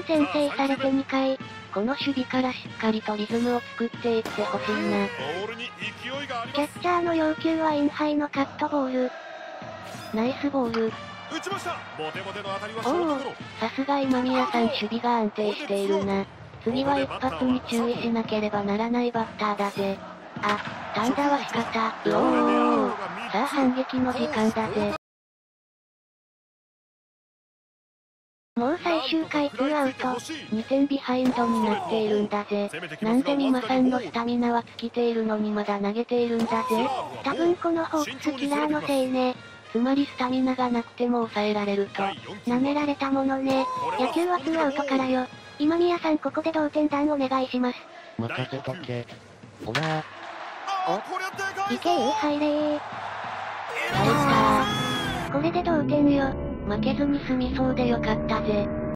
先制されて2回。この守備からしっかりとリズムを作っていってほしいな。キャッチャーの要求はインハイのカットボール。ナイスボール。おお、さすが今宮さん守備が安定しているな。次は一発に注意しなければならないバッターだぜ。あ、単打は仕方。おお、さあ反撃の時間だぜ。もう最終回2アウト。2点ビハインドになっているんだぜ。なんで美馬さんのスタミナは尽きているのにまだ投げているんだぜ。多分このホークスキラーのせいね。つまりスタミナがなくても抑えられると。舐められたものね。野球は2アウトからよ。今宮さんここで同点弾お願いします。 任せとけ。ほらお、いけー入れー。入ったー。これで同点よ。負けずに済みそうでよかったぜ。